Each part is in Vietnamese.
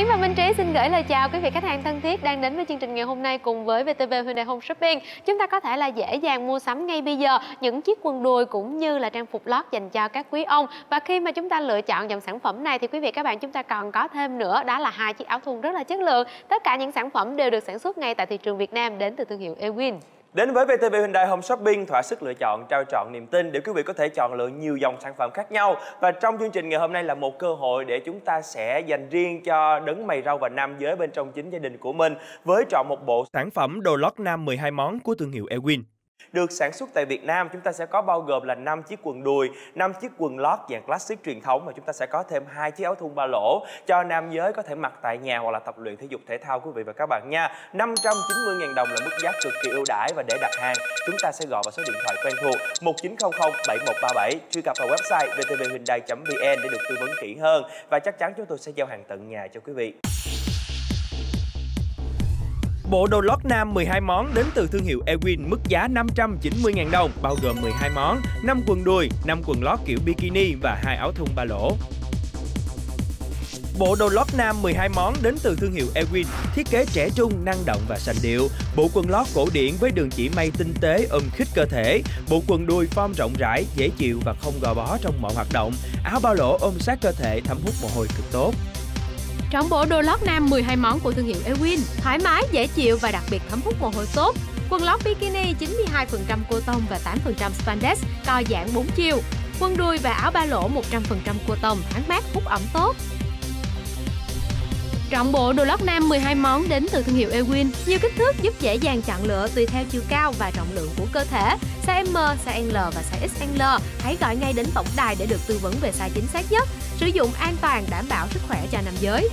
Và Minh Trí xin gửi lời chào quý vị khách hàng thân thiết đang đến với chương trình ngày hôm nay cùng với VTV Hyundai Home Shopping. Chúng ta có thể là dễ dàng mua sắm ngay bây giờ những chiếc quần đùi cũng như là trang phục lót dành cho các quý ông. Và khi mà chúng ta lựa chọn dòng sản phẩm này thì quý vị các bạn chúng ta còn có thêm nữa, đó là 2 chiếc áo thun rất là chất lượng. Tất cả những sản phẩm đều được sản xuất ngay tại thị trường Việt Nam đến từ thương hiệu Ewin. Đến với VTV Hyundai Home Shopping, thỏa sức lựa chọn, trao trọn niềm tin để quý vị có thể chọn lựa nhiều dòng sản phẩm khác nhau. Và trong chương trình ngày hôm nay là một cơ hội để chúng ta sẽ dành riêng cho đấng mày râu và nam giới bên trong chính gia đình của mình với chọn một bộ sản phẩm đồ lót nam 12 món của thương hiệu Ewin. Được sản xuất tại Việt Nam, chúng ta sẽ có bao gồm là 5 chiếc quần đùi, 5 chiếc quần lót dạng classic truyền thống và chúng ta sẽ có thêm 2 chiếc áo thun ba lỗ cho nam giới có thể mặc tại nhà hoặc là tập luyện thể dục thể thao quý vị và các bạn nha. 590.000 đồng là mức giá cực kỳ ưu đãi và để đặt hàng, chúng ta sẽ gọi vào số điện thoại quen thuộc 1900 7137, truy cập vào website vtvhyundai.vn để được tư vấn kỹ hơn và chắc chắn chúng tôi sẽ giao hàng tận nhà cho quý vị. Bộ đồ lót nam 12 món đến từ thương hiệu Ewin mức giá 590.000 đồng, bao gồm 12 món, 5 quần đùi, 5 quần lót kiểu bikini và 2 áo thun ba lỗ. Bộ đồ lót nam 12 món đến từ thương hiệu Ewin, thiết kế trẻ trung, năng động và sành điệu. Bộ quần lót cổ điển với đường chỉ may tinh tế ôm khít cơ thể. Bộ quần đùi form rộng rãi, dễ chịu và không gò bó trong mọi hoạt động. Áo ba lỗ ôm sát cơ thể, thấm hút mồ hôi cực tốt. Trong bộ đồ lót nam 12 món của thương hiệu Ewin, thoải mái, dễ chịu và đặc biệt thấm hút mồ hôi tốt. Quần lót bikini 92% cotton và 8% spandex, co giãn 4 chiều. Quần đùi và áo ba lỗ 100% cotton, thoáng mát, hút ẩm tốt. Trong bộ đồ lót nam 12 món đến từ thương hiệu Ewin, nhiều kích thước giúp dễ dàng chọn lựa tùy theo chiều cao và trọng lượng của cơ thể. Size M, size L và size XL. Hãy gọi ngay đến tổng đài để được tư vấn về size chính xác nhất. Sử dụng an toàn, đảm bảo sức khỏe cho nam giới.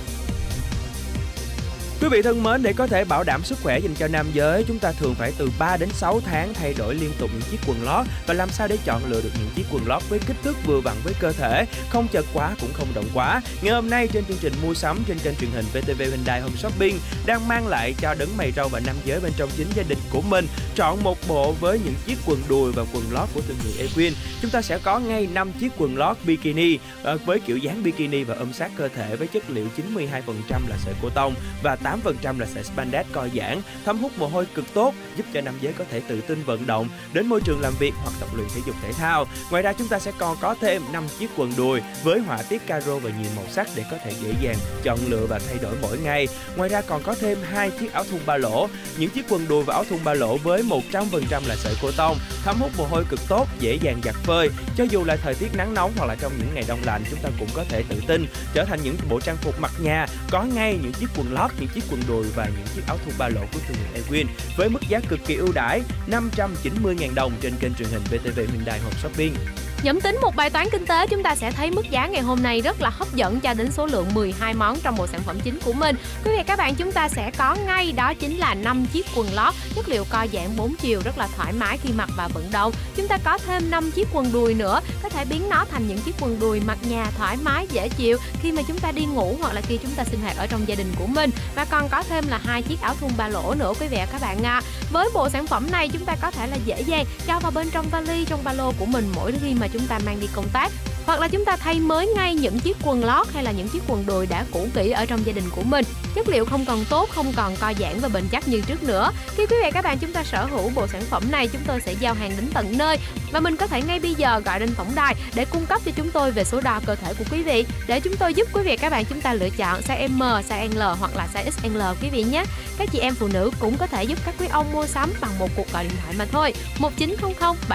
Quý vị thân mến, để có thể bảo đảm sức khỏe dành cho nam giới, chúng ta thường phải từ 3 đến 6 tháng thay đổi liên tục những chiếc quần lót và làm sao để chọn lựa được những chiếc quần lót với kích thước vừa vặn với cơ thể, không chật quá cũng không rộng quá. Ngày hôm nay trên chương trình mua sắm trên kênh truyền hình VTV Hyundai Home Shopping đang mang lại cho đấng mày râu và nam giới bên trong chính gia đình của mình chọn một bộ với những chiếc quần đùi và quần lót của thương hiệu Ewin. Chúng ta sẽ có ngay 5 chiếc quần lót bikini với kiểu dáng bikini và ôm sát cơ thể với chất liệu 92% là sợi cotton và 8% là sợi spandex co giãn, thấm hút mồ hôi cực tốt, giúp cho nam giới có thể tự tin vận động đến môi trường làm việc hoặc tập luyện thể dục thể thao. Ngoài ra chúng ta sẽ còn có thêm 5 chiếc quần đùi với họa tiết caro và nhiều màu sắc để có thể dễ dàng chọn lựa và thay đổi mỗi ngày. Ngoài ra còn có thêm 2 chiếc áo thun ba lỗ. Những chiếc quần đùi và áo thun ba lỗ với 100% là sợi cotton, thấm hút mồ hôi cực tốt, dễ dàng giặt phơi. Cho dù là thời tiết nắng nóng hoặc là trong những ngày đông lạnh, chúng ta cũng có thể tự tin trở thành những bộ trang phục mặc nhà. Có ngay những chiếc quần lót, những chiếc quần đùi và những chiếc áo thun ba lỗ của thương hiệu Ewin với mức giá cực kỳ ưu đãi 590.000 đồng trên kênh truyền hình VTV Hyundai Home Shopping. Nhóm tính một bài toán kinh tế, chúng ta sẽ thấy mức giá ngày hôm nay rất là hấp dẫn cho đến số lượng 12 món trong bộ sản phẩm chính của mình. Quý vị các bạn, chúng ta sẽ có ngay đó chính là 5 chiếc quần lót chất liệu co giãn 4 chiều rất là thoải mái khi mặc và vận động. Chúng ta có thêm 5 chiếc quần đùi nữa, có thể biến nó thành những chiếc quần đùi mặc nhà thoải mái dễ chịu khi mà chúng ta đi ngủ hoặc là khi chúng ta sinh hoạt ở trong gia đình của mình. Và còn có thêm là 2 chiếc áo thun ba lỗ nữa quý vị các bạn ạ. Với bộ sản phẩm này chúng ta có thể là dễ dàng cho vào bên trong vali, trong ba lô của mình mỗi khi mà chúng ta mang đi công tác, hoặc là chúng ta thay mới ngay những chiếc quần lót hay là những chiếc quần đùi đã cũ kỹ ở trong gia đình của mình. Chất liệu không còn tốt, không còn co giãn và bền chắc như trước nữa. Khi quý vị các bạn chúng ta sở hữu bộ sản phẩm này, chúng tôi sẽ giao hàng đến tận nơi và mình có thể ngay bây giờ gọi đến tổng đài để cung cấp cho chúng tôi về số đo cơ thể của quý vị để chúng tôi giúp quý vị các bạn chúng ta lựa chọn size M, size L hoặc là size XL quý vị nhé. Các chị em phụ nữ cũng có thể giúp các quý ông mua sắm bằng một cuộc gọi điện thoại mà thôi, 1900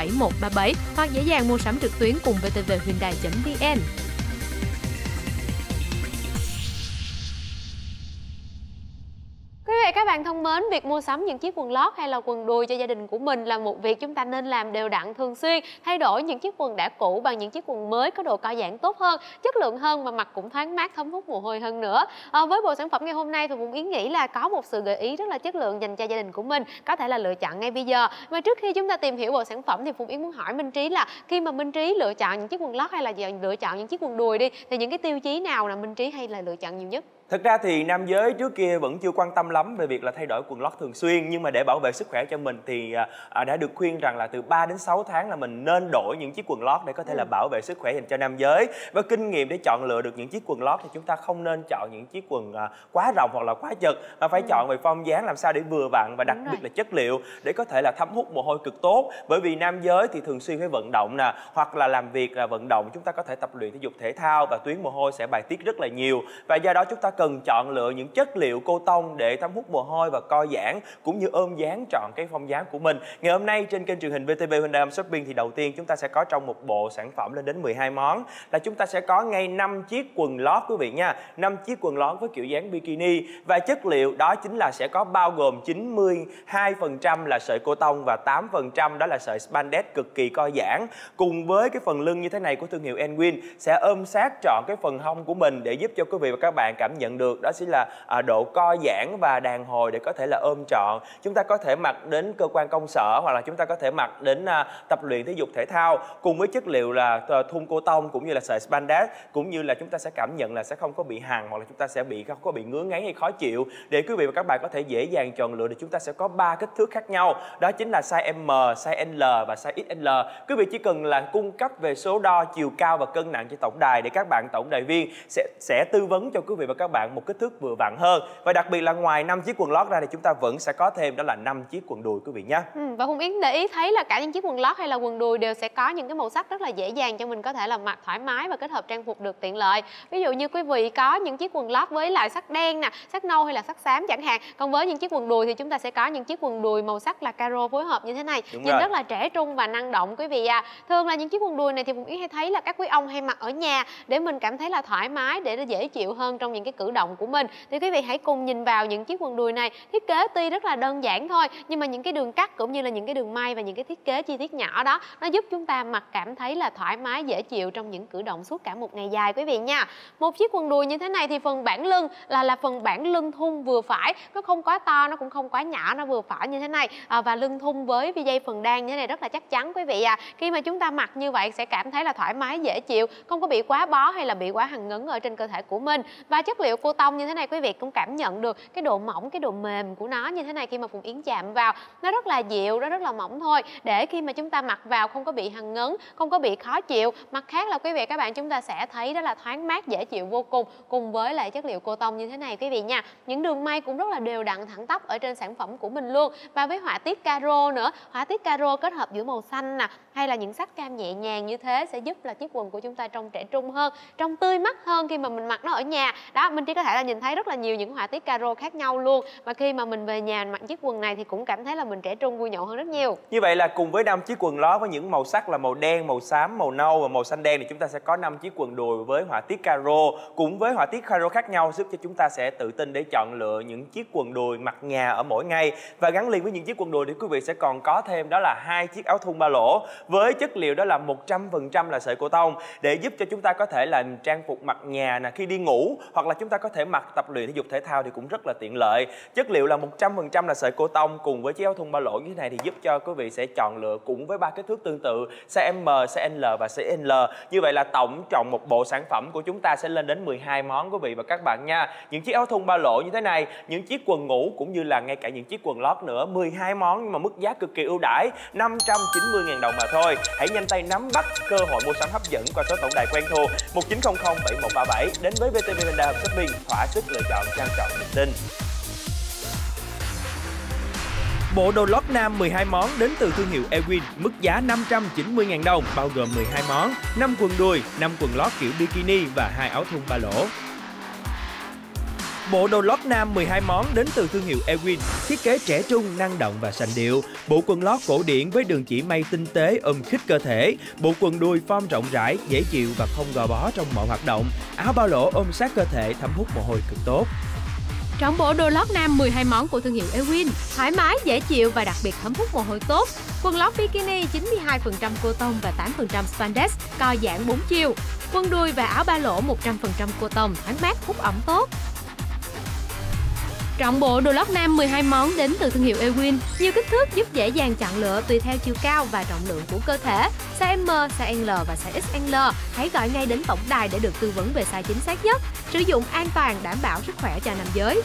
7137 hoặc dễ dàng mua sắm trực tuyến cùng vtvhyundai.vn. Các bạn thân mến, việc mua sắm những chiếc quần lót hay là quần đùi cho gia đình của mình là một việc chúng ta nên làm đều đặn thường xuyên, thay đổi những chiếc quần đã cũ bằng những chiếc quần mới có độ co giãn tốt hơn, chất lượng hơn và mặc cũng thoáng mát, thấm hút mồ hôi hơn nữa. Với bộ sản phẩm ngày hôm nay thì Phụng Yến nghĩ là có một sự gợi ý rất là chất lượng dành cho gia đình của mình, có thể là lựa chọn ngay bây giờ. Mà trước khi chúng ta tìm hiểu bộ sản phẩm thì Phụng Yến muốn hỏi Minh Trí là khi mà Minh Trí lựa chọn những chiếc quần lót hay là lựa chọn những chiếc quần đùi đi thì những cái tiêu chí nào là Minh Trí hay là lựa chọn nhiều nhất? Thật ra thì nam giới trước kia vẫn chưa quan tâm lắm về việc là thay đổi quần lót thường xuyên, nhưng mà để bảo vệ sức khỏe cho mình thì đã được khuyên rằng là từ 3 đến 6 tháng là mình nên đổi những chiếc quần lót để có thể là bảo vệ sức khỏe dành cho nam giới. Và kinh nghiệm để chọn lựa được những chiếc quần lót thì chúng ta không nên chọn những chiếc quần quá rộng hoặc là quá chật, mà phải chọn về form dáng làm sao để vừa vặn, và đặc biệt là chất liệu để có thể là thấm hút mồ hôi cực tốt. Bởi vì nam giới thì thường xuyên phải vận động nè, hoặc là làm việc vận động, chúng ta có thể tập luyện thể dục thể thao và tuyến mồ hôi sẽ bài tiết rất là nhiều, và do đó chúng ta cần chọn lựa những chất liệu cô tông để thấm hút mồ hôi và co giãn, cũng như ôm dáng trọn cái form dáng của mình. Ngày hôm nay trên kênh truyền hình VTV Hyundai Home Shopping thì đầu tiên chúng ta sẽ có trong một bộ sản phẩm lên đến 12 món là chúng ta sẽ có ngay 5 chiếc quần lót quý vị nha. 5 chiếc quần lót với kiểu dáng bikini, và chất liệu đó chính là sẽ có bao gồm 92% là sợi cô tông và 8% đó là sợi spandex cực kỳ co giãn. Cùng với cái phần lưng như thế này của thương hiệu Elwin sẽ ôm sát trọn cái phần hông của mình để giúp cho quý vị và các bạn cảm nhận được đó chính là độ co giãn và đàn hồi để có thể là ôm trọn. Chúng ta có thể mặc đến cơ quan công sở, hoặc là chúng ta có thể mặc đến tập luyện thể dục thể thao, cùng với chất liệu là thun cô tông cũng như là sợi spandex, cũng như là chúng ta sẽ cảm nhận là sẽ không có bị hằn, hoặc là chúng ta sẽ không có bị ngứa ngáy hay khó chịu, để quý vị và các bạn có thể dễ dàng chọn lựa. Thì chúng ta sẽ có 3 kích thước khác nhau, đó chính là size M, size L và size XL. Quý vị chỉ cần là cung cấp về số đo chiều cao và cân nặng cho tổng đài để các bạn tổng đài viên sẽ tư vấn cho quý vị và các bạn một kích thước vừa vặn hơn. Và đặc biệt là ngoài 5 chiếc quần lót ra thì chúng ta vẫn sẽ có thêm đó là 5 chiếc quần đùi quý vị nhé. Và Hùng Yến để ý thấy là cả những chiếc quần lót hay là quần đùi đều sẽ có những cái màu sắc rất là dễ dàng cho mình có thể là mặc thoải mái và kết hợp trang phục được tiện lợi. Ví dụ như quý vị có những chiếc quần lót với lại sắc đen nè, sắc nâu hay là sắc xám chẳng hạn. Còn với những chiếc quần đùi thì chúng ta sẽ có những chiếc quần đùi màu sắc là caro phối hợp như thế này. Nhìn rất là trẻ trung và năng động quý vị à. Thường là những chiếc quần đùi này thì Hùng Yến hay thấy là các quý ông hay mặc ở nhà để mình cảm thấy là thoải mái, để nó dễ chịu hơn trong những cái cử động của mình. Thì quý vị hãy cùng nhìn vào những chiếc quần đùi này. Thiết kế tuy rất là đơn giản thôi, nhưng mà những cái đường cắt cũng như là những cái đường may và những cái thiết kế chi tiết nhỏ đó, nó giúp chúng ta mặc cảm thấy là thoải mái, dễ chịu trong những cử động suốt cả một ngày dài quý vị nha. Một chiếc quần đùi như thế này thì phần bản lưng là phần bản lưng thun vừa phải, nó không quá to, nó cũng không quá nhỏ, nó vừa phải như thế này, và lưng thun với dây phần đan như thế này rất là chắc chắn quý vị à. Khi mà chúng ta mặc như vậy sẽ cảm thấy là thoải mái, dễ chịu, không có bị quá bó hay là bị quá hằn ngấn ở trên cơ thể của mình. Và chất liệu cô tông như thế này quý vị cũng cảm nhận được cái độ mỏng, cái độ mềm của nó như thế này. Khi mà Phụng Yến chạm vào nó rất là dịu, nó rất là mỏng thôi, để khi mà chúng ta mặc vào không có bị hằn ngấn, không có bị khó chịu. Mặt khác là quý vị các bạn chúng ta sẽ thấy đó là thoáng mát, dễ chịu vô cùng, cùng với lại chất liệu cô tông như thế này quý vị nha. Những đường may cũng rất là đều đặn, thẳng tắp ở trên sản phẩm của mình luôn. Và với họa tiết caro nữa, họa tiết caro kết hợp giữa màu xanh nè hay là những sắc cam nhẹ nhàng như thế sẽ giúp là chiếc quần của chúng ta trông trẻ trung hơn, trông tươi mắt hơn khi mà mình mặc nó ở nhà. Đó, mình chỉ có thể là nhìn thấy rất là nhiều những họa tiết caro khác nhau luôn. Và khi mà mình về nhà mình mặc chiếc quần này thì cũng cảm thấy là mình trẻ trung, vui nhộn hơn rất nhiều. Như vậy là cùng với 5 chiếc quần lót với những màu sắc là màu đen, màu xám, màu nâu và màu xanh đen thì chúng ta sẽ có 5 chiếc quần đùi với họa tiết caro, cùng với họa tiết caro khác nhau, giúp cho chúng ta sẽ tự tin để chọn lựa những chiếc quần đùi mặc nhà ở mỗi ngày. Và gắn liền với những chiếc quần đùi thì quý vị sẽ còn có thêm đó là 2 chiếc áo thun ba lỗ với chất liệu đó là 100% là sợi cô tông, để giúp cho chúng ta có thể là trang phục mặc nhà nè, khi đi ngủ, hoặc là chúng ta có thể mặc tập luyện thể dục thể thao thì cũng rất là tiện lợi. Chất liệu là 100% là sợi cô tông cùng với chiếc áo thun ba lỗ như thế này thì giúp cho quý vị sẽ chọn lựa cũng với 3 kích thước tương tự size M, size L và size L. Như vậy là tổng trọng một bộ sản phẩm của chúng ta sẽ lên đến 12 món quý vị và các bạn nha. Những chiếc áo thun ba lỗ như thế này, những chiếc quần ngủ cũng như là ngay cả những chiếc quần lót nữa, 12 món nhưng mà mức giá cực kỳ ưu đãi 590.000 đồng mà thôi. Hãy nhanh tay nắm bắt cơ hội mua sắm hấp dẫn qua số tổng đài quen thuộc 1900 7137 đến với VTV Hyundai Home Shopping, thỏa sức lựa chọn trang trọng niềm tin. Bộ đồ lót nam 12 món đến từ thương hiệu Elwin, mức giá 590.000 đồng, bao gồm 12 món, 5 quần đùi, 5 quần lót kiểu bikini và 2 áo thun ba lỗ. Bộ đồ lót nam 12 món đến từ thương hiệu Elwin, thiết kế trẻ trung, năng động và sành điệu. Bộ quần lót cổ điển với đường chỉ may tinh tế ôm khít cơ thể. Bộ quần đùi form rộng rãi, dễ chịu và không gò bó trong mọi hoạt động. Áo ba lỗ ôm sát cơ thể, thấm hút mồ hôi cực tốt. Trong bộ đồ lót nam 12 món của thương hiệu Elwin, thoải mái, dễ chịu và đặc biệt thấm hút mồ hôi tốt. Quần lót bikini 92% cô tông và 8% spandex, co giãn 4 chiều. Quần đùi và áo ba lỗ 100% cô tông, thoáng mát, hút ẩm tốt. Trọn bộ đồ lót nam 12 món đến từ thương hiệu Ewin, nhiều kích thước giúp dễ dàng chọn lựa tùy theo chiều cao và trọng lượng của cơ thể. Size M, size L và size XL. Hãy gọi ngay đến tổng đài để được tư vấn về size chính xác nhất. Sử dụng an toàn, đảm bảo sức khỏe cho nam giới.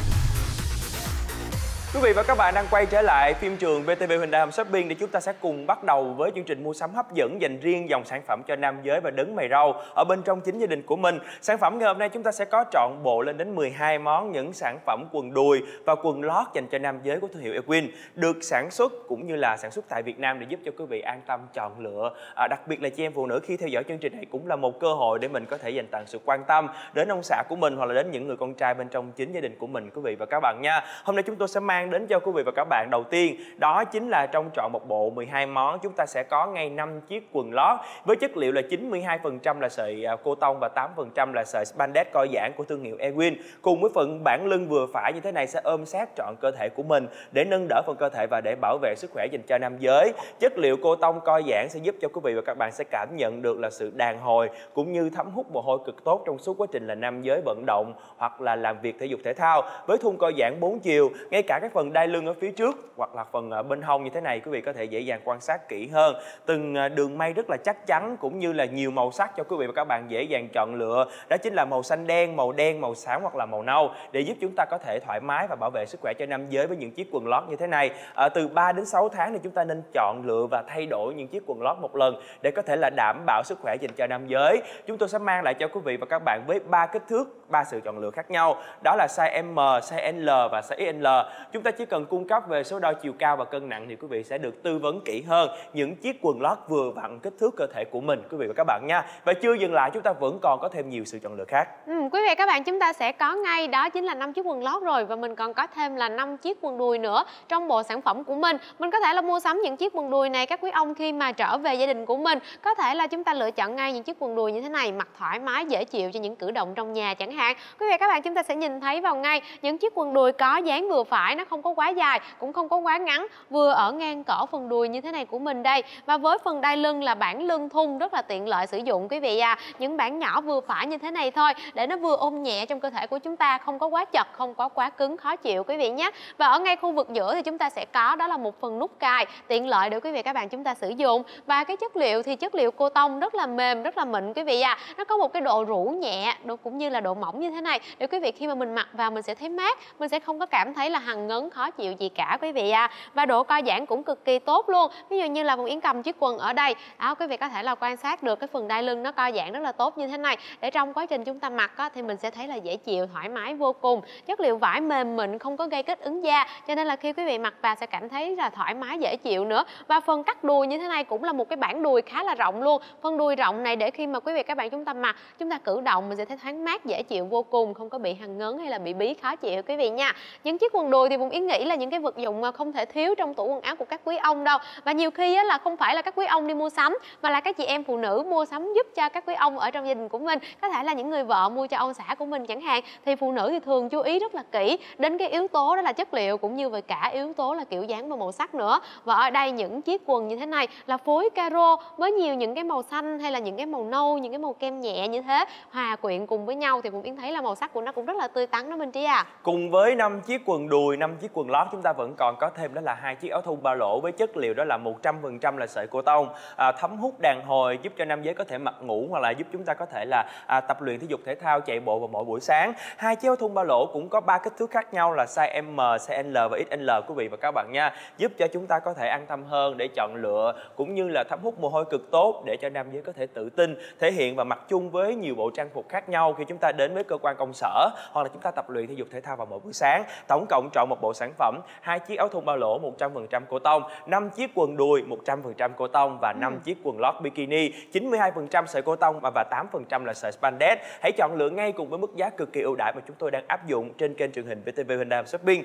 Quý vị và các bạn đang quay trở lại phim trường VTV Huỳnh Đàm Shopping để chúng ta sẽ cùng bắt đầu với chương trình mua sắm hấp dẫn dành riêng dòng sản phẩm cho nam giới và đấng mày râu ở bên trong chính gia đình của mình. Sản phẩm ngày hôm nay chúng ta sẽ có trọn bộ lên đến 12 món những sản phẩm quần đùi và quần lót dành cho nam giới của thương hiệu Ewin, được sản xuất cũng như là sản xuất tại Việt Nam để giúp cho quý vị an tâm chọn lựa. Đặc biệt là chị em phụ nữ khi theo dõi chương trình này cũng là một cơ hội để mình có thể dành tặng sự quan tâm đến ông xã của mình hoặc là đến những người con trai bên trong chính gia đình của mình, quý vị và các bạn nha. Hôm nay chúng tôi sẽ mang đến cho quý vị và các bạn đầu tiên đó chính là trong trọn một bộ 12 món chúng ta sẽ có ngay 5 chiếc quần lót với chất liệu là 92% là sợi cô tông và 8% là sợi spandex co giãn của thương hiệu Ewin, cùng với phần bản lưng vừa phải như thế này sẽ ôm sát trọn cơ thể của mình để nâng đỡ phần cơ thể và để bảo vệ sức khỏe dành cho nam giới. Chất liệu cô tông co giãn sẽ giúp cho quý vị và các bạn sẽ cảm nhận được là sự đàn hồi cũng như thấm hút mồ hôi cực tốt trong suốt quá trình là nam giới vận động hoặc là làm việc thể dục thể thao. Với thun co giãn 4 chiều, ngay cả các phần đai lưng ở phía trước hoặc là phần bên hông như thế này, quý vị có thể dễ dàng quan sát kỹ hơn. Từng đường may rất là chắc chắn cũng như là nhiều màu sắc cho quý vị và các bạn dễ dàng chọn lựa. Đó chính là màu xanh đen, màu xám hoặc là màu nâu để giúp chúng ta có thể thoải mái và bảo vệ sức khỏe cho nam giới với những chiếc quần lót như thế này. Từ 3 đến 6 tháng thì chúng ta nên chọn lựa và thay đổi những chiếc quần lót một lần để có thể là đảm bảo sức khỏe dành cho nam giới. Chúng tôi sẽ mang lại cho quý vị và các bạn với 3 kích thước, 3 sự chọn lựa khác nhau. Đó là size M, size L và size XL. Chúng ta chỉ cần cung cấp về số đo chiều cao và cân nặng thì quý vị sẽ được tư vấn kỹ hơn những chiếc quần lót vừa vặn kích thước cơ thể của mình, quý vị và các bạn nha. Và chưa dừng lại, chúng ta vẫn còn có thêm nhiều sự chọn lựa khác. Quý vị và các bạn, chúng ta sẽ có ngay đó chính là 5 chiếc quần lót rồi, và mình còn có thêm là 5 chiếc quần đùi nữa trong bộ sản phẩm của mình. Mình có thể là mua sắm những chiếc quần đùi này các quý ông khi mà trở về gia đình của mình, có thể là chúng ta lựa chọn ngay những chiếc quần đùi như thế này, mặc thoải mái dễ chịu cho những cử động trong nhà chẳng hạn. Quý vị và các bạn, chúng ta sẽ nhìn thấy vào ngay những chiếc quần đùi có dáng vừa phải, nó không có quá dài cũng không có quá ngắn, vừa ở ngang cỡ phần đùi như thế này của mình đây. Và với phần đai lưng là bản lưng thun rất là tiện lợi sử dụng quý vị à. Những bản nhỏ vừa phải như thế này thôi để nó vừa ôm nhẹ trong cơ thể của chúng ta, không có quá chật, không có quá cứng khó chịu quý vị nhé. Và ở ngay khu vực giữa thì chúng ta sẽ có đó là một phần nút cài tiện lợi để quý vị các bạn chúng ta sử dụng. Và cái chất liệu thì chất liệu cô tông rất là mềm, rất là mịn quý vị à. Nó có một cái độ rũ nhẹ, cũng như là độ mỏng như thế này để quý vị khi mà mình mặc vào mình sẽ thấy mát, mình sẽ không có cảm thấy là hằn ngấn khó chịu gì cả quý vị à. Và độ co giãn cũng cực kỳ tốt luôn. Ví dụ như là Phương Yến cầm chiếc quần ở đây, quý vị có thể là quan sát được cái phần đai lưng nó co giãn rất là tốt như thế này để trong quá trình chúng ta mặc thì mình sẽ thấy là dễ chịu, thoải mái vô cùng. Chất liệu vải mềm mịn, không có gây kích ứng da, cho nên là khi quý vị mặc vào sẽ cảm thấy là thoải mái dễ chịu nữa. Và phần cắt đùi như thế này cũng là một cái bản đùi khá là rộng luôn. Phần đùi rộng này để khi mà quý vị các bạn chúng ta mặc, chúng ta cử động mình sẽ thấy thoáng mát dễ chịu vô cùng, không có bị hằn ngấn hay là bị bí khó chịu quý vị nha. Những chiếc quần đùi thì Phương Yến nghĩ là những cái vật dụng không thể thiếu trong tủ quần áo của các quý ông đâu. Và nhiều khi là không phải là các quý ông đi mua sắm mà là các chị em phụ nữ mua sắm giúp cho các quý ông ở trong gia đình của mình. Có thể là những người vợ mua cho ông xã của mình chẳng hạn, thì phụ nữ thì thường chú ý rất là kỹ đến cái yếu tố đó là chất liệu cũng như về cả yếu tố là kiểu dáng và màu sắc nữa. Và ở đây những chiếc quần như thế này là phối caro với nhiều những cái màu xanh hay là những cái màu nâu, những cái màu kem nhẹ như thế hòa quyện cùng với nhau thì Phương Yến thấy là màu sắc của nó cũng rất là tươi tắn đó Minh Trí à. Cùng với 5 chiếc quần đùi, 5 chiếc quần lót, chúng ta vẫn còn có thêm đó là 2 chiếc áo thun ba lỗ với chất liệu đó là 100% là sợi cô tông, thấm hút đàn hồi, giúp cho nam giới có thể mặc ngủ hoặc là giúp chúng ta có thể là tập luyện thể dục thể thao, chạy bộ vào mỗi buổi sáng. 2 chiếc áo thun ba lỗ cũng có 3 kích thước khác nhau là size M, size L và XL quý vị và các bạn nha, giúp cho chúng ta có thể an tâm hơn để chọn lựa cũng như là thấm hút mồ hôi cực tốt để cho nam giới có thể tự tin thể hiện và mặc chung với nhiều bộ trang phục khác nhau khi chúng ta đến với cơ quan công sở hoặc là chúng ta tập luyện thể dục thể thao vào mỗi buổi sáng. Tổng cộng chọn một bộ sản phẩm 2 chiếc áo thun ba lỗ 100% cô tông, 5 chiếc quần đùi 100% cô tông và 5 chiếc quần lót bikini 92% sợi cô tông và 8% là sợi spandex. Hãy chọn lựa ngay cùng với mức giá cực kỳ ưu đãi mà chúng tôi đang áp dụng trên kênh truyền hình VTV Huỳnh Đàm Shopping,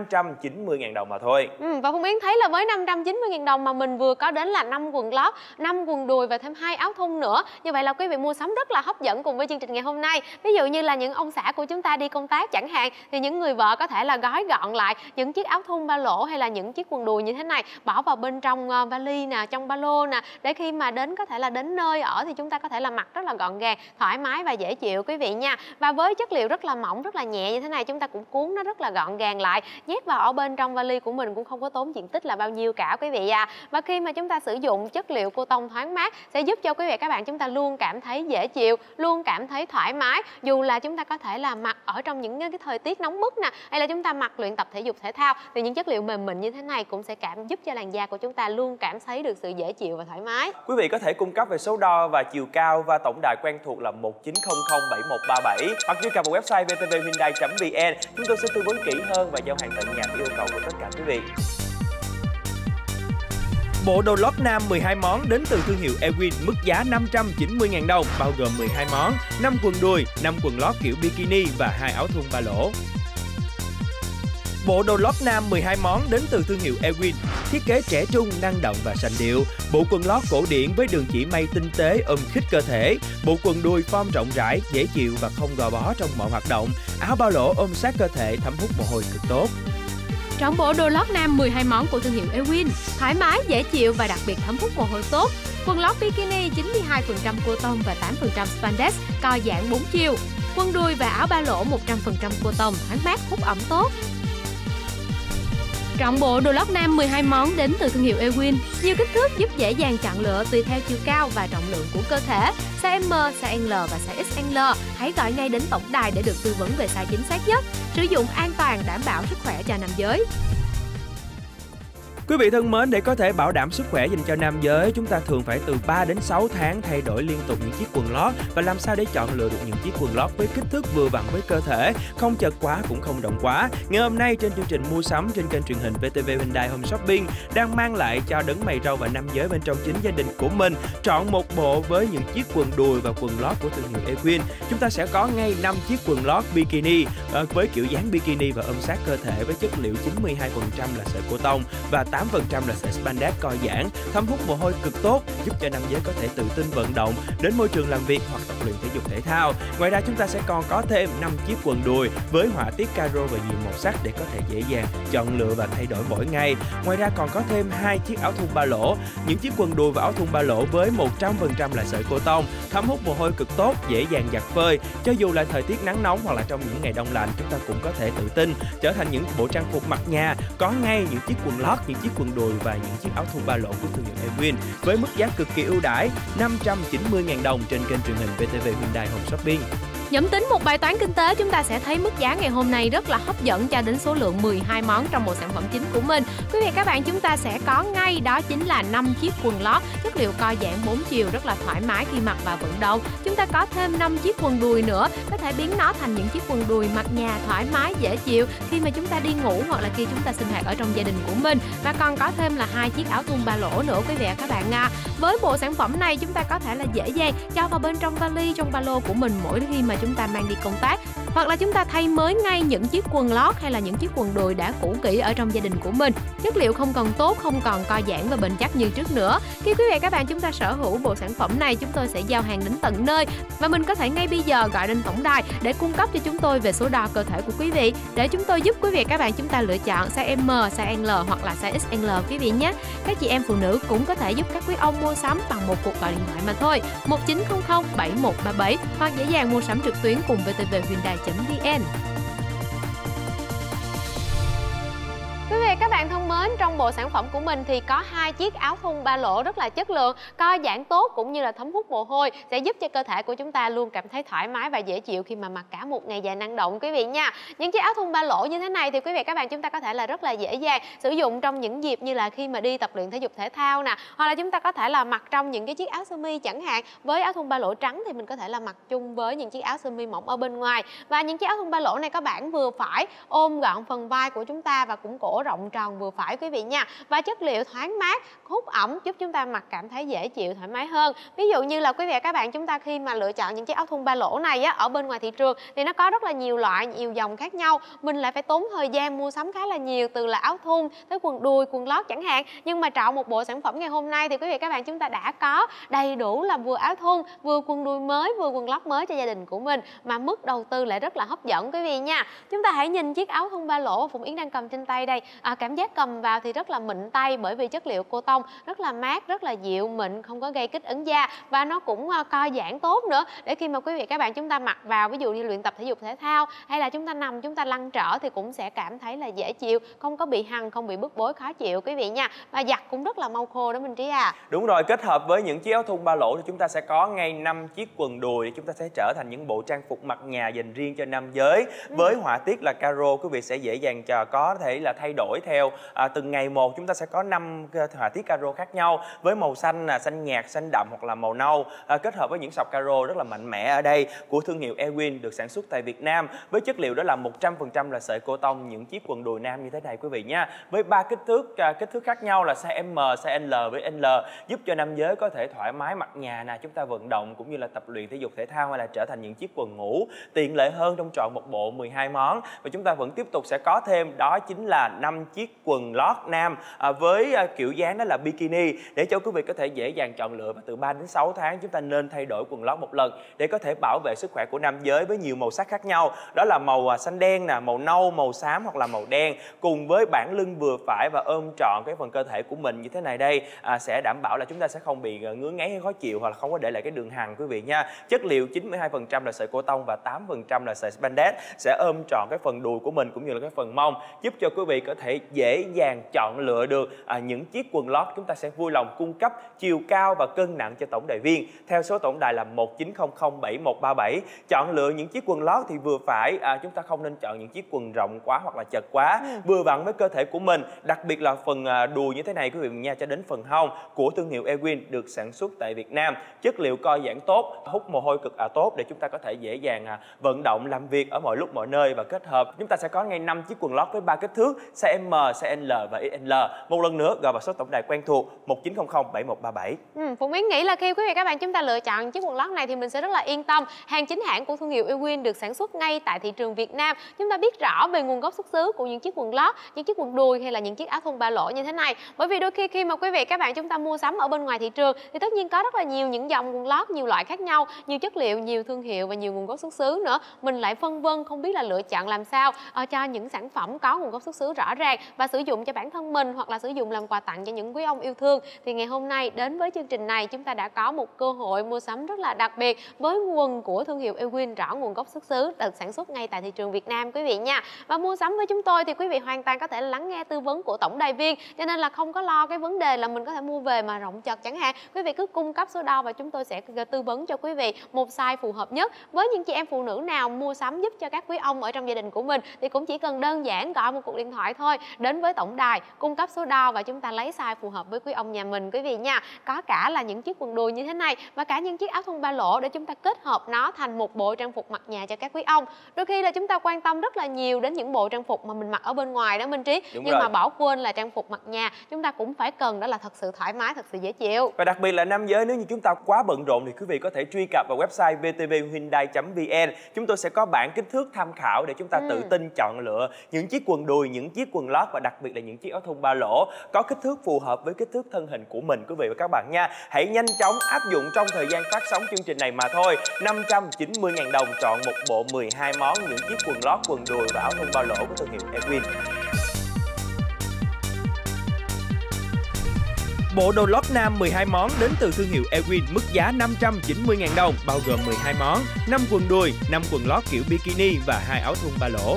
590.000 đồng mà thôi. Và Phương Yến thấy là với 590.000 đồng mà mình vừa có đến là 5 quần lót, 5 quần đùi và thêm 2 áo thun nữa. Như vậy là quý vị mua sắm rất là hấp dẫn cùng với chương trình ngày hôm nay. Ví dụ như là những ông xã của chúng ta đi công tác chẳng hạn, thì những người vợ có thể là gói gọn lại những chiếc áo thun ba lỗ hay là những chiếc quần đùi như thế này, bỏ vào bên trong vali nè, trong ba lô nè, để khi mà có thể là đến nơi ở thì chúng ta có thể là mặc rất là gọn gàng, thoải mái và dễ chịu quý vị nha. Và với chất liệu rất là mỏng, rất là nhẹ như thế này, chúng ta cũng cuốn nó rất là gọn gàng lại, nhét vào ở bên trong vali của mình cũng không có tốn diện tích là bao nhiêu cả quý vị à. Và khi mà chúng ta sử dụng chất liệu cô tông thoáng mát sẽ giúp cho quý vị các bạn chúng ta luôn cảm thấy dễ chịu, luôn cảm thấy thoải mái, dù là chúng ta có thể là mặc ở trong những cái thời tiết nóng bức nè, hay là chúng ta mặc luyện tập thể dục thể thao, thì những chất liệu mềm mịn như thế này cũng sẽ giúp cho làn da của chúng ta luôn cảm thấy được sự dễ chịu và thoải mái. Quý vị có thể cung cấp về số đo và chiều cao và tổng đài quen thuộc là 19007137 hoặc truy cập vào website vtvhyundai.vn. Chúng tôi sẽ tư vấn kỹ hơn và giao hàng tận nhà theo yêu cầu của tất cả quý vị. Bộ đồ lót nam 12 món đến từ thương hiệu Ewin, mức giá 590.000 đồng, bao gồm 12 món, 5 quần đùi, 5 quần lót kiểu bikini và 2 áo thun ba lỗ. Bộ đồ lót nam 12 món đến từ thương hiệu Ewin, thiết kế trẻ trung, năng động và sành điệu. Bộ quần lót cổ điển với đường chỉ may tinh tế ôm khít cơ thể. Bộ quần đùi form rộng rãi, dễ chịu và không gò bó trong mọi hoạt động. Áo ba lỗ ôm sát cơ thể, thấm hút mồ hôi cực tốt. Trọn bộ đồ lót nam 12 món của thương hiệu Ewin, thoải mái, dễ chịu và đặc biệt thấm hút mồ hôi tốt. Quần lót bikini 92% cotton và 8% spandex, co giãn 4 chiều. Quần đùi và áo ba lỗ 100% cotton, thoáng mát, hút ẩm tốt. Trọn bộ đồ lót nam 12 món đến từ thương hiệu Ewin, nhiều kích thước giúp dễ dàng chọn lựa tùy theo chiều cao và trọng lượng của cơ thể. Size M, size L và size XL. Hãy gọi ngay đến tổng đài để được tư vấn về size chính xác nhất. Sử dụng an toàn, đảm bảo sức khỏe cho nam giới. Quý vị thân mến, để có thể bảo đảm sức khỏe dành cho nam giới, chúng ta thường phải từ 3 đến 6 tháng thay đổi liên tục những chiếc quần lót. Và làm sao để chọn lựa được những chiếc quần lót với kích thước vừa vặn với cơ thể, không chật quá cũng không rộng quá. Ngày hôm nay trên chương trình mua sắm trên kênh truyền hình VTV Hyundai Home Shopping đang mang lại cho đấng mày râu và nam giới bên trong chính gia đình của mình chọn một bộ với những chiếc quần đùi và quần lót của thương hiệu Ewin. Chúng ta sẽ có ngay 5 chiếc quần lót bikini với kiểu dáng bikini và ôm sát cơ thể với chất liệu 92% là sợi cotton và 8% là sợi spandex co giãn, thấm hút mồ hôi cực tốt, giúp cho nam giới có thể tự tin vận động đến môi trường làm việc hoặc tập luyện thể dục thể thao. Ngoài ra chúng ta sẽ còn có thêm 5 chiếc quần đùi với họa tiết caro và nhiều màu sắc để có thể dễ dàng chọn lựa và thay đổi mỗi ngày. Ngoài ra còn có thêm 2 chiếc áo thun ba lỗ. Những chiếc quần đùi và áo thun ba lỗ với 100% là sợi cotton, thấm hút mồ hôi cực tốt, dễ dàng giặt phơi. Cho dù là thời tiết nắng nóng hoặc là trong những ngày đông lạnh, chúng ta cũng có thể tự tin trở thành những bộ trang phục mặc nhà. Có ngay những chiếc quần lót, những chiếc quần đùi và những chiếc áo thun ba lỗ của thương hiệu Ewin với mức giá cực kỳ ưu đãi 590.000 đồng trên kênh truyền hình VTV Hyundai Home Shopping. Nhóm tính một bài toán kinh tế, chúng ta sẽ thấy mức giá ngày hôm nay rất là hấp dẫn cho đến số lượng 12 món trong bộ sản phẩm chính của mình. Quý vị các bạn, chúng ta sẽ có ngay đó chính là 5 chiếc quần lót chất liệu co giãn 4 chiều rất là thoải mái khi mặc và vận động. Chúng ta có thêm 5 chiếc quần đùi nữa, có thể biến nó thành những chiếc quần đùi mặc nhà thoải mái dễ chịu khi mà chúng ta đi ngủ hoặc là khi chúng ta sinh hoạt ở trong gia đình của mình. Và còn có thêm là 2 chiếc áo thun ba lỗ nữa quý vị các bạn à. Với bộ sản phẩm này chúng ta có thể là dễ dàng cho vào bên trong vali, trong ba lô của mình mỗi khi mà chúng ta mang đi công tác, hoặc là chúng ta thay mới ngay những chiếc quần lót hay là những chiếc quần đùi đã cũ kỹ ở trong gia đình của mình. Chất liệu không còn tốt, không còn co giãn và bền chắc như trước nữa. Khi quý vị các bạn chúng ta sở hữu bộ sản phẩm này, chúng tôi sẽ giao hàng đến tận nơi và mình có thể ngay bây giờ gọi đến tổng đài để cung cấp cho chúng tôi về số đo cơ thể của quý vị để chúng tôi giúp quý vị các bạn chúng ta lựa chọn size M, size L hoặc là size XL quý vị nhé. Các chị em phụ nữ cũng có thể giúp các quý ông mua sắm bằng một cuộc gọi điện thoại mà thôi, 1900 7137 hoặc dễ dàng mua sắm trực tuyến cùng vtvhyundai.vn. Quý vị các bạn thân mến, trong bộ sản phẩm của mình thì có 2 chiếc áo thun ba lỗ rất là chất lượng, co giãn tốt cũng như là thấm hút mồ hôi, sẽ giúp cho cơ thể của chúng ta luôn cảm thấy thoải mái và dễ chịu khi mà mặc cả một ngày dài năng động quý vị nha. Những chiếc áo thun ba lỗ như thế này thì quý vị các bạn chúng ta có thể là rất là dễ dàng sử dụng trong những dịp như là khi mà đi tập luyện thể dục thể thao nè, hoặc là chúng ta có thể là mặc trong những cái chiếc áo sơ mi chẳng hạn. Với áo thun ba lỗ trắng thì mình có thể là mặc chung với những chiếc áo sơ mi mỏng ở bên ngoài. Và những chiếc áo thun ba lỗ này các bạn vừa phải ôm gọn phần vai của chúng ta và cũng cổ rộng tròn tròn vừa phải quý vị nha. Và chất liệu thoáng mát, hút ẩm giúp chúng ta mặc cảm thấy dễ chịu, thoải mái hơn. Ví dụ như là quý vị và các bạn chúng ta khi mà lựa chọn những chiếc áo thun ba lỗ này á, ở bên ngoài thị trường thì nó có rất là nhiều loại, nhiều dòng khác nhau. Mình lại phải tốn thời gian mua sắm khá là nhiều, từ là áo thun tới quần đùi, quần lót chẳng hạn. Nhưng mà chọn một bộ sản phẩm ngày hôm nay thì quý vị và các bạn chúng ta đã có đầy đủ là vừa áo thun, vừa quần đùi mới, vừa quần lót mới cho gia đình của mình, mà mức đầu tư lại rất là hấp dẫn quý vị nha. Chúng ta hãy nhìn chiếc áo thun ba lỗ Phụng Yến đang cầm trên tay đây. Cảm giác cầm vào thì rất là mịn tay, bởi vì chất liệu cô tông rất là mát, rất là dịu mịn, không có gây kích ứng da, và nó cũng co giãn tốt nữa, để khi mà quý vị các bạn chúng ta mặc vào, ví dụ như luyện tập thể dục thể thao hay là chúng ta nằm, chúng ta lăn trở thì cũng sẽ cảm thấy là dễ chịu, không có bị hằn, không bị bức bối khó chịu quý vị nha. Và giặt cũng rất là mau khô đó Minh Trí à. Đúng rồi, kết hợp với những chiếc áo thun ba lỗ thì chúng ta sẽ có ngay 5 chiếc quần đùi để chúng ta sẽ trở thành những bộ trang phục mặc nhà dành riêng cho nam giới. Với họa tiết là caro, quý vị sẽ dễ dàng có thể là thay đổi theo từng ngày một. Chúng ta sẽ có 5 họa tiết caro khác nhau với màu xanh, xanh nhạt, xanh đậm hoặc là màu nâu, kết hợp với những sọc caro rất là mạnh mẽ ở đây của thương hiệu Ewin, được sản xuất tại Việt Nam với chất liệu đó là 100% là sợi cô tông. Những chiếc quần đùi nam như thế này quý vị nha, với 3 kích thước khác nhau là size M, size L với L, giúp cho nam giới có thể thoải mái mặc nhà nè, chúng ta vận động cũng như là tập luyện thể dục thể thao, hay là trở thành những chiếc quần ngủ tiện lợi hơn trong chọn một bộ 12 món. Và chúng ta vẫn tiếp tục sẽ có thêm đó chính là 5 chiếc quần lót nam với kiểu dáng đó là bikini, để cho quý vị có thể dễ dàng chọn lựa. Và từ 3 đến 6 tháng chúng ta nên thay đổi quần lót một lần để có thể bảo vệ sức khỏe của nam giới với nhiều màu sắc khác nhau, đó là màu xanh đen nè, màu nâu, màu xám hoặc là màu đen, cùng với bản lưng vừa phải và ôm trọn cái phần cơ thể của mình như thế này đây, sẽ đảm bảo là chúng ta sẽ không bị ngứa ngáy hay khó chịu, hoặc là không có để lại cái đường hằn quý vị nha. Chất liệu 92% là sợi cô tông và 8% là sợi spandex, sẽ ôm trọn cái phần đùi của mình cũng như là cái phần mông, giúp cho quý vị có thể dễ dàng chọn lựa được những chiếc quần lót chúng ta sẽ vui lòng cung cấp chiều cao và cân nặng cho tổng đài viên theo số tổng đài là 19007137. Chọn lựa những chiếc quần lót thì vừa phải, chúng ta không nên chọn những chiếc quần rộng quá hoặc là chật quá, vừa vặn với cơ thể của mình, đặc biệt là phần đùi như thế này quý vị nha, cho đến phần hông của thương hiệu Ewin, được sản xuất tại Việt Nam. Chất liệu co giãn tốt, hút mồ hôi cực tốt để chúng ta có thể dễ dàng vận động làm việc ở mọi lúc mọi nơi. Và kết hợp chúng ta sẽ có ngay 5 chiếc quần lót với 3 kích thước size M, size L và XL. Một lần nữa gọi vào số tổng đài quen thuộc 19007137. Phụng Yến nghĩ là khi quý vị các bạn chúng ta lựa chọn chiếc quần lót này thì mình sẽ rất là yên tâm. Hàng chính hãng của thương hiệu Ewin được sản xuất ngay tại thị trường Việt Nam. Chúng ta biết rõ về nguồn gốc xuất xứ của những chiếc quần lót, những chiếc quần đùi hay là những chiếc áo thun ba lỗ như thế này. Bởi vì đôi khi mà quý vị các bạn chúng ta mua sắm ở bên ngoài thị trường thì tất nhiên có rất là nhiều những dòng quần lót, nhiều loại khác nhau, nhiều chất liệu, nhiều thương hiệu và nhiều nguồn gốc xuất xứ nữa. Mình lại phân vân không biết là lựa chọn làm sao cho những sản phẩm có nguồn gốc xuất xứ rõ ràng và sử dụng cho bản thân mình, hoặc là sử dụng làm quà tặng cho những quý ông yêu thương. Thì ngày hôm nay đến với chương trình này, chúng ta đã có một cơ hội mua sắm rất là đặc biệt với quần của thương hiệu Ewin rõ nguồn gốc xuất xứ, được sản xuất ngay tại thị trường Việt Nam quý vị nha. Và mua sắm với chúng tôi thì quý vị hoàn toàn có thể lắng nghe tư vấn của tổng đài viên, cho nên là không có lo cái vấn đề là mình có thể mua về mà rộng chật chẳng hạn. Quý vị cứ cung cấp số đo và chúng tôi sẽ tư vấn cho quý vị một size phù hợp nhất. Với những chị em phụ nữ nào mua sắm giúp cho các quý ông ở trong gia đình của mình thì cũng chỉ cần đơn giản gọi một cuộc điện thoại thôi, đến với tổng đài, cung cấp số đo và chúng ta lấy size phù hợp với quý ông nhà mình quý vị nha. Có cả là những chiếc quần đùi như thế này và cả những chiếc áo thun ba lỗ để chúng ta kết hợp nó thành một bộ trang phục mặc nhà cho các quý ông. Đôi khi là chúng ta quan tâm rất là nhiều đến những bộ trang phục mà mình mặc ở bên ngoài đó Minh Trí, nhưng mà bỏ quên là trang phục mặc nhà chúng ta cũng phải cần đó là thật sự thoải mái, thật sự dễ chịu. Và đặc biệt là nam giới, nếu như chúng ta quá bận rộn thì quý vị có thể truy cập vào website vtvhyundai.vn. Chúng tôi sẽ có bảng kích thước tham khảo để chúng ta tự tin chọn lựa những chiếc quần đùi, những chiếc quần lót và đặc biệt là những chiếc áo thun ba lỗ có kích thước phù hợp với kích thước thân hình của mình quý vị và các bạn nha. Hãy nhanh chóng áp dụng trong thời gian phát sóng chương trình này mà thôi. 590.000 đồng chọn một bộ 12 món những chiếc quần lót, quần đùi và áo thun ba lỗ của thương hiệu Ewin. Bộ đồ lót nam 12 món đến từ thương hiệu Ewin, mức giá 590.000 đồng, bao gồm 12 món, 5 quần đùi, 5 quần lót kiểu bikini và 2 áo thun ba lỗ.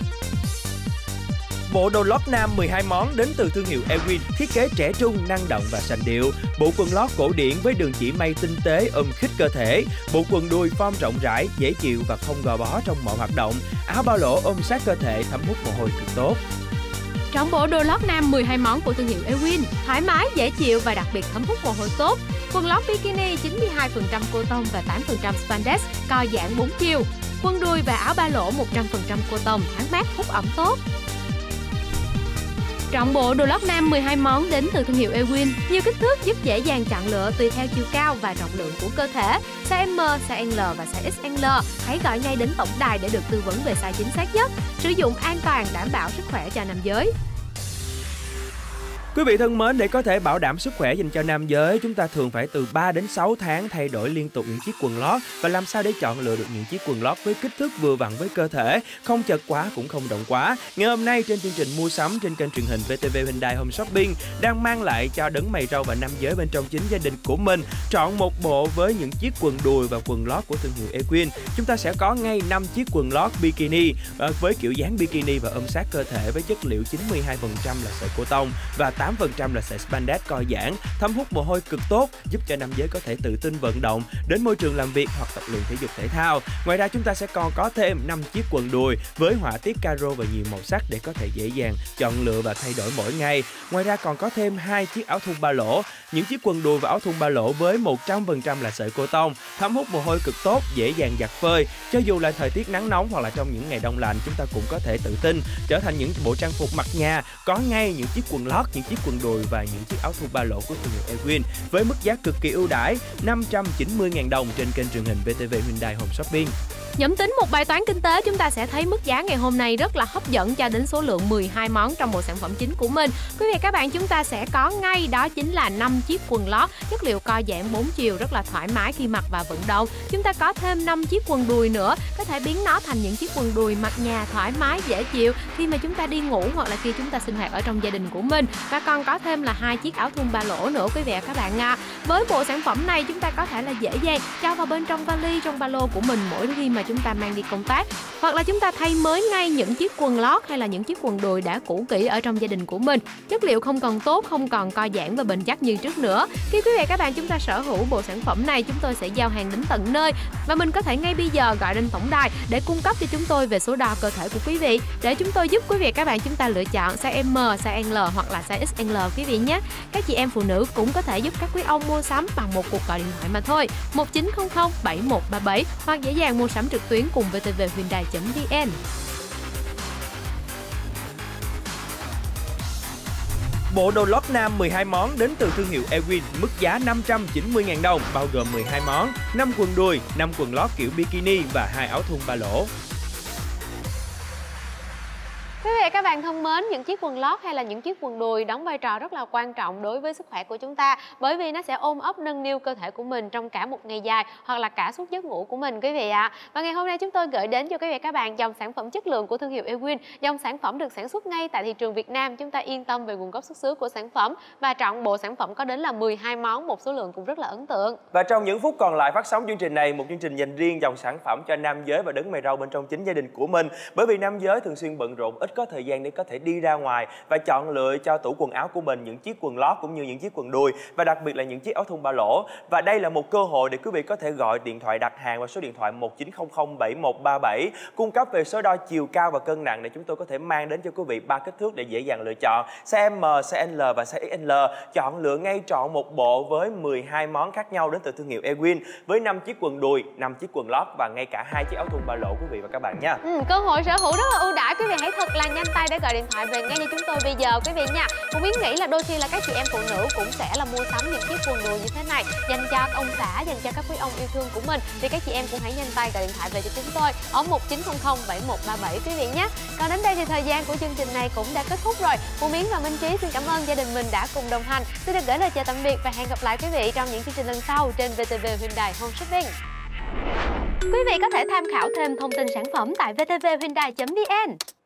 Bộ đồ lót nam 12 món đến từ thương hiệu Ewin, thiết kế trẻ trung, năng động và sành điệu. Bộ quần lót cổ điển với đường chỉ may tinh tế ôm khít cơ thể. Bộ quần đùi form rộng rãi, dễ chịu và không gò bó trong mọi hoạt động. Áo ba lỗ ôm sát cơ thể, thấm hút mồ hôi cực tốt. Trong bộ đồ lót nam 12 món của thương hiệu Ewin, thoải mái, dễ chịu và đặc biệt thấm hút mồ hôi tốt. Quần lót bikini 92% cotton và 8% spandex, co giãn 4 chiều. Quần đùi và áo ba lỗ 100% cotton, thoáng mát, hút ẩm tốt. Trọn bộ đồ lót nam 12 món đến từ thương hiệu Ewin. Nhiều kích thước giúp dễ dàng chọn lựa tùy theo chiều cao và trọng lượng của cơ thể. Size M, size L và size XL. Hãy gọi ngay đến tổng đài để được tư vấn về size chính xác nhất. Sử dụng an toàn, đảm bảo sức khỏe cho nam giới. Quý vị thân mến, để có thể bảo đảm sức khỏe dành cho nam giới, chúng ta thường phải từ 3 đến 6 tháng thay đổi liên tục những chiếc quần lót. Và làm sao để chọn lựa được những chiếc quần lót với kích thước vừa vặn với cơ thể, không chật quá cũng không rộng quá. Ngày hôm nay trên chương trình mua sắm trên kênh truyền hình VTV Hyundai Home Shopping đang mang lại cho đấng mày râu và nam giới bên trong chính gia đình của mình chọn một bộ với những chiếc quần đùi và quần lót của thương hiệu Ewin. Chúng ta sẽ có ngay 5 chiếc quần lót bikini với kiểu dáng bikini và ôm sát cơ thể với chất liệu 92% là sợi cotton và 8% là sợi spandex co giãn, thấm hút mồ hôi cực tốt, giúp cho nam giới có thể tự tin vận động đến môi trường làm việc hoặc tập luyện thể dục thể thao. Ngoài ra chúng ta sẽ còn có thêm 5 chiếc quần đùi với họa tiết caro và nhiều màu sắc để có thể dễ dàng chọn lựa và thay đổi mỗi ngày. Ngoài ra còn có thêm 2 chiếc áo thun ba lỗ. Những chiếc quần đùi và áo thun ba lỗ với 100% là sợi cotton, thấm hút mồ hôi cực tốt, dễ dàng giặt phơi. Cho dù là thời tiết nắng nóng hoặc là trong những ngày đông lạnh, chúng ta cũng có thể tự tin trở thành những bộ trang phục mặc nhà. Có ngay những chiếc quần lót, những chiếc quần đùi và những chiếc áo thun ba lỗ của thương hiệu Ewin với mức giá cực kỳ ưu đãi 590.000 đồng trên kênh truyền hình VTV Hyundai Home Shopping. Nhóm tính một bài toán kinh tế, chúng ta sẽ thấy mức giá ngày hôm nay rất là hấp dẫn cho đến số lượng 12 món trong bộ sản phẩm chính của mình. Quý vị các bạn, chúng ta sẽ có ngay đó chính là 5 chiếc quần lót chất liệu co giãn 4 chiều rất là thoải mái khi mặc và vận động. Chúng ta có thêm 5 chiếc quần đùi nữa, có thể biến nó thành những chiếc quần đùi mặc nhà thoải mái dễ chịu khi mà chúng ta đi ngủ hoặc là khi chúng ta sinh hoạt ở trong gia đình của mình. Và còn có thêm là 2 chiếc áo thun ba lỗ nữa quý vị các bạn ạ. Với bộ sản phẩm này chúng ta có thể là dễ dàng cho vào bên trong vali, trong ba lô của mình mỗi khi mà chúng ta mang đi công tác, hoặc là chúng ta thay mới ngay những chiếc quần lót hay là những chiếc quần đùi đã cũ kỹ ở trong gia đình của mình. Chất liệu không còn tốt, không còn co giãn và bền chắc như trước nữa. Khi quý vị các bạn chúng ta sở hữu bộ sản phẩm này, chúng tôi sẽ giao hàng đến tận nơi và mình có thể ngay bây giờ gọi đến tổng đài để cung cấp cho chúng tôi về số đo cơ thể của quý vị để chúng tôi giúp quý vị các bạn chúng ta lựa chọn size M, size L hoặc là size XL quý vị nhé. Các chị em phụ nữ cũng có thể giúp các quý ông mua sắm bằng một cuộc gọi điện thoại mà thôi, 1900 7137 hoặc dễ dàng mua sắm trực tuyến cùng vtvhyundai.vn. Bộ đồ lót nam 12 món đến từ thương hiệu Ewin, mức giá 590.000 đồng, bao gồm 12 món, 5 quần đùi, 5 quần lót kiểu bikini và 2 áo thun ba lỗ. Quý vị các bạn thân mến, những chiếc quần lót hay là những chiếc quần đùi đóng vai trò rất là quan trọng đối với sức khỏe của chúng ta, bởi vì nó sẽ ôm ấp nâng niu cơ thể của mình trong cả một ngày dài hoặc là cả suốt giấc ngủ của mình quý vị ạ. Và ngày hôm nay chúng tôi gửi đến cho quý vị các bạn dòng sản phẩm chất lượng của thương hiệu Ewin, dòng sản phẩm được sản xuất ngay tại thị trường Việt Nam. Chúng ta yên tâm về nguồn gốc xuất xứ của sản phẩm và trọn bộ sản phẩm có đến là 12 món, một số lượng cũng rất là ấn tượng. Và trong những phút còn lại phát sóng chương trình này, một chương trình dành riêng dòng sản phẩm cho nam giới và đấng mày râu bên trong chính gia đình của mình, bởi vì nam giới thường xuyên bận rộn, ít có thời gian để có thể đi ra ngoài và chọn lựa cho tủ quần áo của mình những chiếc quần lót cũng như những chiếc quần đùi và đặc biệt là những chiếc áo thun ba lỗ. Và đây là một cơ hội để quý vị có thể gọi điện thoại đặt hàng vào số điện thoại 1900 7137 cung cấp về số đo chiều cao và cân nặng để chúng tôi có thể mang đến cho quý vị 3 kích thước để dễ dàng lựa chọn size M, size L và size XL. Chọn lựa ngay trọn một bộ với 12 món khác nhau đến từ thương hiệu Ewin với 5 chiếc quần đùi, 5 chiếc quần lót và ngay cả 2 chiếc áo thun ba lỗ quý vị và các bạn nha. Cơ hội sở hữu rất là ưu đãi, quý vị hãy thật là nhanh tay để gọi điện thoại về ngay cho chúng tôi bây giờ quý vị nha. Cũng Yến nghĩ là đôi khi là các chị em phụ nữ cũng sẽ là mua sắm những chiếc quần đùi như thế này dành cho ông xã, dành cho các quý ông yêu thương của mình, thì các chị em cũng hãy nhanh tay gọi điện thoại về cho chúng tôi ở 1900 7137 quý vị nhé. Còn đến đây thì thời gian của chương trình này cũng đã kết thúc rồi. Cũng Yến và Minh Trí xin cảm ơn gia đình mình đã cùng đồng hành. Xin được gửi lời chào tạm biệt và hẹn gặp lại quý vị trong những chương trình lần sau trên VTV Hyundai Home Shopping. Quý vị có thể tham khảo thêm thông tin sản phẩm tại vtvhyundai.vn.